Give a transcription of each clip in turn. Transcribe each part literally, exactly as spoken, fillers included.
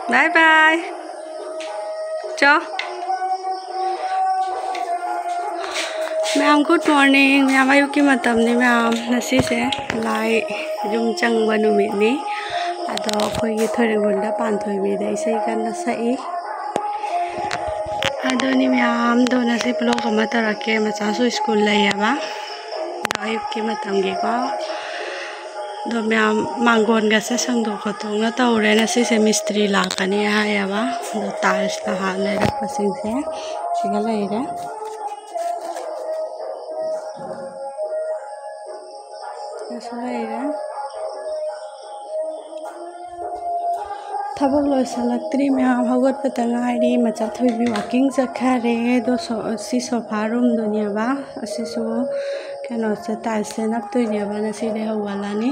Bye bye. Cho. Ma'am good morning. Ma'am ayuki matam ni ma'am nasi se lai yung chang banu mi ni. Ado koi gi thori bunda pan thoi mi dai sai kan na sai. Ado ni ma'am do nasi blog ma tarake macha su school lai ya ba. Do ayuki matam gi ko. Do ma'am mangon ga se sang do khotong na taure na si se mistri la kani ha ya ba. Do tiles na ha lai ra pasing se. Siga lai ra. थबक लोसलक्त्री ma'am हौगत ngairi macha thoibi walking jakhare do si sofa room duniaba asisu keno se tiles nap toineba na si de hawalani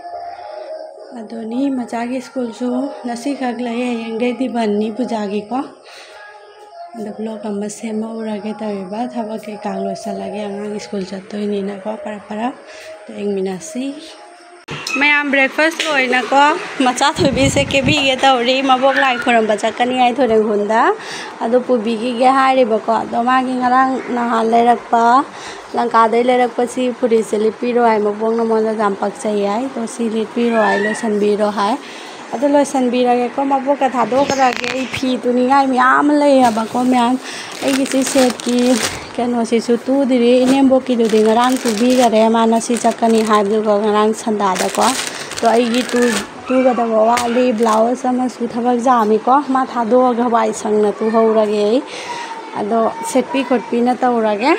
adoni macha gi school su nasi khagla ye yengde di banni pujagi ko द blog अम्मा सेम उरागे तबेबा थबक के काग लोसलागे अंगांग school चतोइनी ना को para para तेंग मिनासी मैम ब्रेकफास्ट लोइना को मचा थोबी से केबी गे तौरी मबोक लाई खोरम बचकनी आई थोरे हुंदा अदो पुबी गी गे हारिबो को दो मागी ngरang नहान लेरकपा लंका दै लेरकपा सी पुरी से लिपिरो आई मबोक नमोला जामपक चाहिँ आई तो सी लिपिरो आई लोसनबिरो हाय अदो लोसनबिरगे को मबोक का थादो करागे ई फी तुनिगाई म्याम लैयाबा को म्याम एगी सी सेट की केनो सी सु तु दिरि नेमबो की दुदि ngरang तुबी गरे माना सी चकनी हाइबदो को ngरang संदादा को तो एगी तु तु गदा वाली ब्लाउज अमा सु थबक जामी को मा थादो गवाई संग तु हौरगे अदो सेटपी खोटपी न तौरगे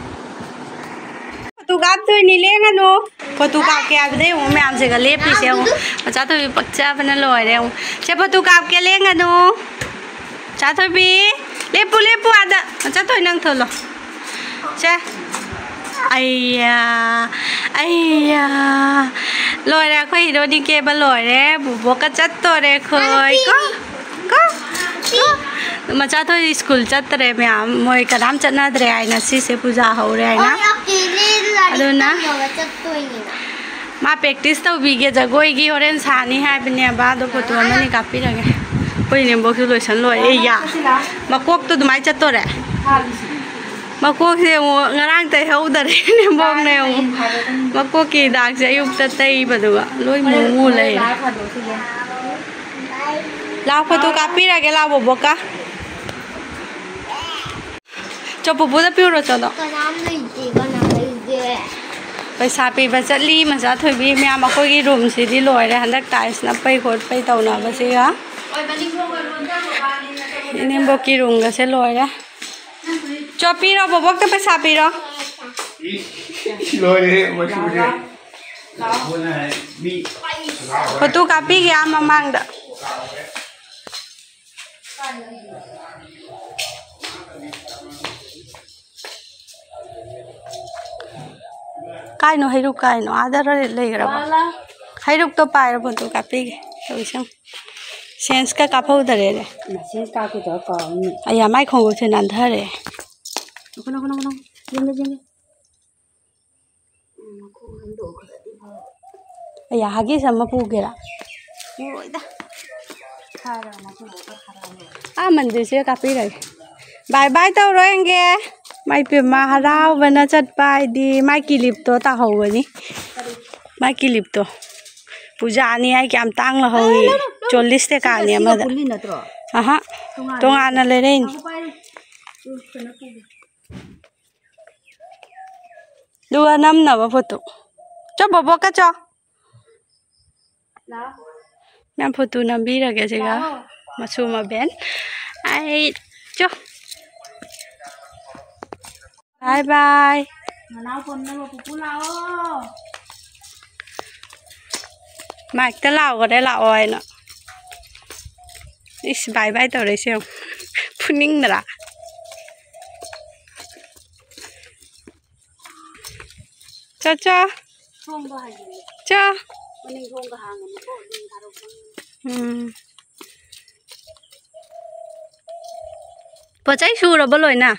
तु गाप तो निलेंगनो फोटो काप के आबदे हूं मैम से गले पी से हूं बच्चा तो पक्चा बना लोरे हूं से फोटो काप के लेंगनो चा तो भी लेपु लेपु आदा बच्चा तो नंग थलो से आया आया लोरे खोई रोडी के बा लोरे बुबो का चत्तोरे खोई को को मचा तो स्कूल चतरे मैम मोय कदम चनाद्रे आइना सी से पूजा हो रे आइना अदुना मा प्रैक्टिस तो बिगे जगोई गी होरेन सानी है बने बादो फोटो मनी कापी रगे कोई ने बॉक्स लोशन लो ए या मकोक तो दुमाई चतोरे मकोक से ngरang tai हौदरे ने बोंग ने मकोक की दाग से युक्त तई बदुगा लोई मुंगु ले ला फोटो कापी रगे ला बोका cho bố bố đã piu rồi cho đó पैसा पीबा चली मजा थोबी मैम अखोगी रूम से दी लोरे हंदक टाइल्स ना पै खोट पै तौना बसेगा इनेम्बो की रूम गा से लोरे चो पीरो बोबक तो पैसा पीरो लोरे मछुरे फोटो कापी गया ममांग दा काय नो हैरुक काय नो आदर लेगरबा हैरुक तो पायर फोटो कापी गे तोइसं सेंस का काफौ दरे रे सेंस का को तो कम आया माइ खोंगो से नान धरे कोन कोन कोन जेंगे जेंगे आया हागी सम पुगेरा ओइदा खारा ना को खरा आ मंदिर से कापी रे बाय बाय तो रोएंगे माई पे महाराव बना चट पाई दी माई क्लिप तो ता होगनी माई क्लिप तो पूजा आनी आई क्या तांग लहोगी चौलीस ते कानी अमदा अहा तो आना ले रे दुआ नम नव फोटो चो बबो का चो मैं फोटो नंबी रगे जेगा मसू मा बेन आई चो बाय बाय माइक तो लाओ करे लाओ आई ना इस बाय बाय तो रहे हो फुनिंग नरा चा चा चा हम्म पचाई सूर बोलो ना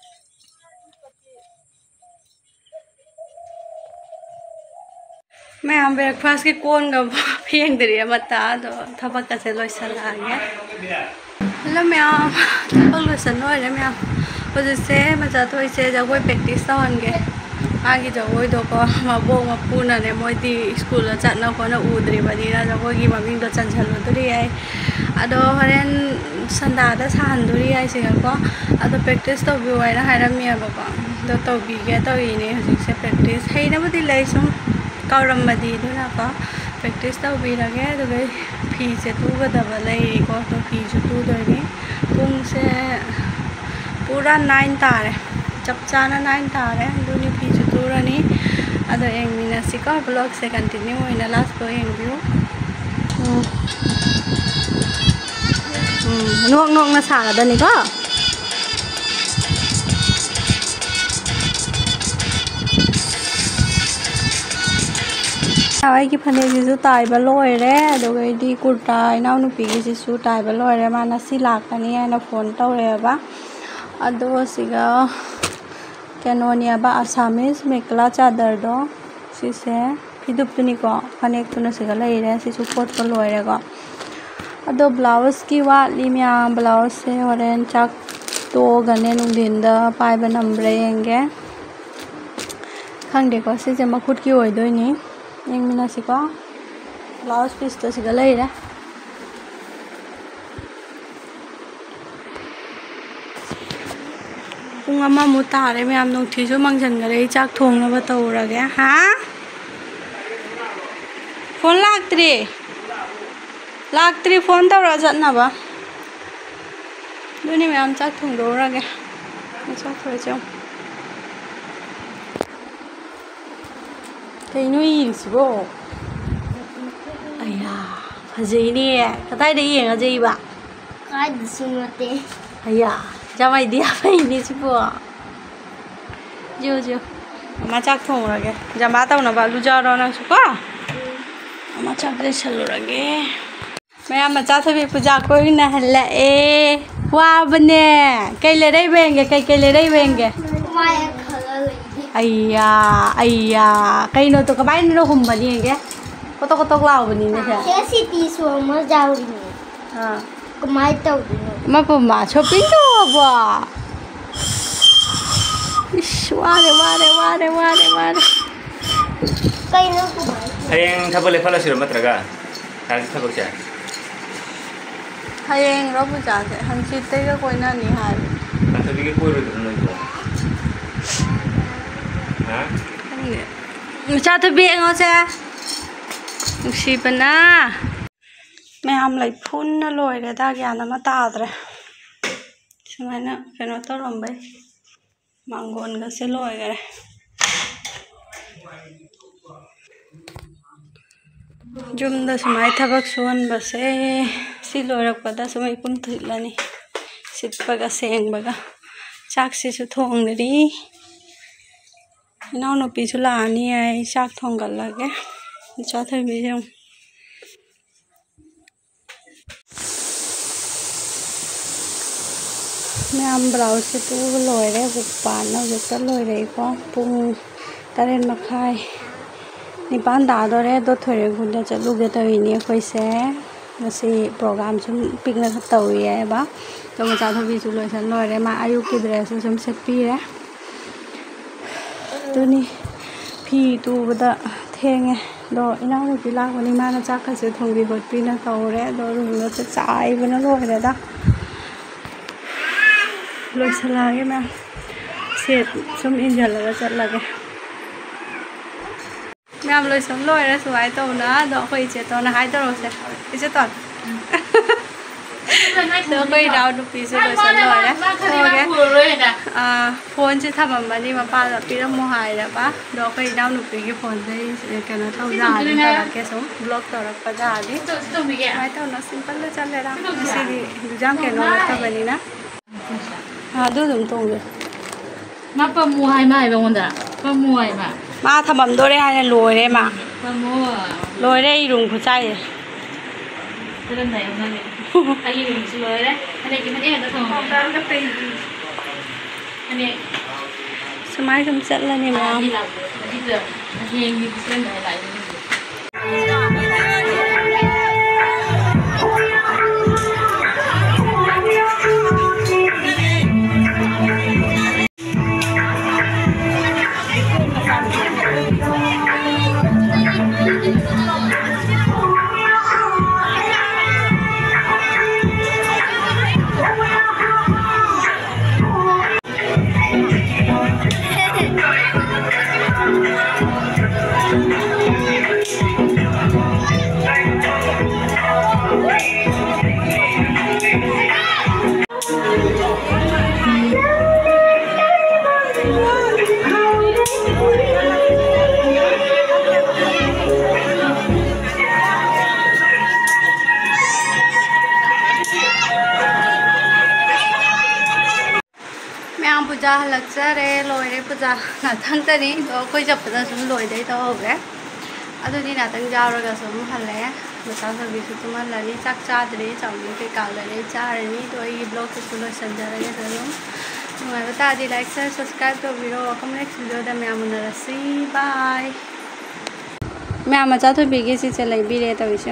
मैं मैम ब्रेकफास्ट की कौन का फेंक दे मता तो थबक का से लोइसलागे हेलो मैम थबक लोइसन लोइरे मैम हजिसे मचा तो इसे जगोई प्रैक्टिस तौहनगे आगे जगोईदोको मबोक मपुनाने मोइदी स्कूल चटना खोना उद्रिबनिना जगोईगी ममिंगदो चनसलोदुरी याय अदो हरेन संदादा साहनदुरी याय सिगको अदो प्रैक्टिस तौबिउ हायना हायरामियाबको दो तौबिगे तौइने हजिसे प्रैक्टिस हैनाबुदि लै सुम कौरमदी दुनाको प्रैक्टिस तौबिरगे अदुगै फीसे तुगदबा लैरिको तो फीसु तुदोइनि पुंगसे पूरा नाइन तारे चप चाना नाइन तारे दुनी फीसु तुरनी अदो एंगमिनासिको ब्लॉग से कंटिन्यू होइना लास्ट को एंगबिउ हम्म नोक नोक ना सागदनिको की फनेक ताइबा लोरे अदुगैदी कुर्ता इनाउ नुपीगिसिसु ताइबा लोरे माना सि लाकनी हायना फोन तौरेबा अदो सिगा केनोनियाबा आसामीज मेखला चादर दो सिसे फिदुपतुनिको फनेक तुना सिगा लैरे सिसु कोट को लोरेगो अदो ब्लाउज की वाटली म्याम ब्लाउज से होरेन चाक तोगने नुंदिनदा पाइबा नंबरे येंगे खंगदेको सिसे मखुट की ओइदोइनी येंगमिनासिको ब्लाउज पीस तो सिगा लैरे पुंग अमा मु तारे मैम नुंथिसु मंगजनगरे चाक थोंगनबा तौरगे हा फोन लाक्त्री लाक्त्री फोन तौरा चटनबा दुनी मैम चाक थोंदोरगे चाक फरेचो कइनो इरिसिबो अय्या फजैने कदाइदा येंगाजैबा काइदसु नते अय्या जामाई दिया फैनी सिबो जो जो अमा चाक थोंरगे जमा तौनबा लुजारो नंसुको अमा चाक देसलुरगे मैम मचा थबि पूजा कोइना हल्ला ए वाबने कैले रै बेंगे कै कैले रै बेंगे माय खला लैदि अय्या अय्या कैनो तो कबाइन रो हुमबनी गे कोतो कोतो लावबनी ने से सिटी सोम जाउरिनी हां कमाई तौदिनो मपमा शॉपिंग तौबा इश वारे वारे वारे वारे वारे कैनो हयेंग थबले फलासिरो मत्रगा थालि थबकसे हयेंग रो बुजासे हंसितेगा कोइना नि हाय थबिगे कोइरो नइको हा मचा थबि एंगोसे नुसिबना मैम लाई फुन लोरे दा ज्ञान अमा ताद्रे सुमाइना कनो तौरमबै मांगोन गसे लोयगरे जुमदा सुमाइ थबक सुहनबसे सि लोरकपदा सुमाइ कुम थिलनी सिटपगा सेंगबगा चाकसिसु थोंगदरी इनाउ नुपीसु लानी आई चाक थोंगलगे चाथबिजम मैम ब्लाउज से तू लोरे बुपाना जब लोरे को पुंग तरेन मखाई निपान दादोरे दो थोड़े गुंडा चलुगे तौइनी अखोइसे ngasi program sum pikna tauye ba to macha thobi chu loisan loire ma ayuk ki dress sum setpire tuni phi tu bada thenge do ina nu pila koni ma na chak ka se thongbi hotpi na tawre do ru na cha chai bana loire da loisalage ma set sum injalaga chatlage ma'am लोइसम लोइरे सुवाइ तौना दो खै चे तौना high तौरसे इसे तौन दो खै राउ नुपी से लोइसम लोइरे ओके आ फोन से थममबनी मपादा पिरमो हाइरबा दो खै राउ नुपी की फोन से केना तौ जानि तौरके सम ब्लॉग तौरक जानि हाइ तौना सिंपल ले चलेरा सिदि दुजाम केनो तबनिना हा दु दुम तौगे मा पमु हाइ मा हाइ बंगोंदा पमु हाइ मा मा थमम दोरे हाने लोरे मा पमु लोरे इरुंग खुचाइ तरन दाय ओना आई रुम सु लोरे अने कि मने हदा थों काम का पे अने समाइ सम चलने मा अजी ला अजी द अजी इंग बिसन दाय लाई पूजा हलक्चरे लोरे पूजा नाथंगतनी तो कोई जपदा सुम लोइदै तो होगे अदुनी नाथंग जावरगा सुम हल्ले मचा सबीसु तुमलनी चाक चादरे चावली के कालरे चारनी तो ये ब्लॉग से सुलो संजरगे तरुम नुंगाइबा तादि लाइक शेयर सब्सक्राइब तौबिरो कम नेक्स्ट वीडियो दा म्याम उनरसी बाय म्याम मचा थोबिगे सिसे लैबिरे तविसु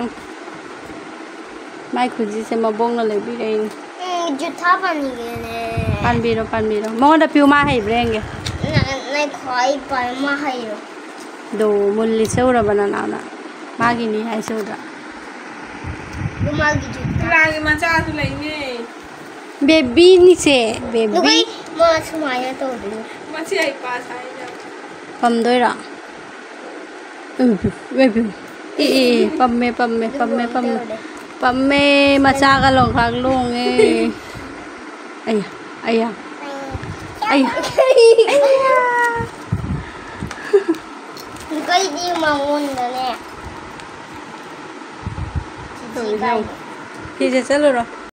माइ खुजी से मबोंग न लैबिरे जुथा पानीगे पानबिरो पानबिरो मगोंदा पिउ मा हैब्रेंगे नै खै पर मा हैरो दो मुल्ली सेउरबना नाना मागिनी हाइ सेउरा गुमागी जुथा रागी मचा तो लेंगे बेबी निसे बेबी दुगै म सुमाया तो दे मची आई पास आई जा पमदोइरा बेबी ए ए पम्मे पम्मे पम्मे पम्मे पम्मे मचा का लोग खाग लोंगे अया अया अया दुगै दी मांगुन ने ठीक है चलो रो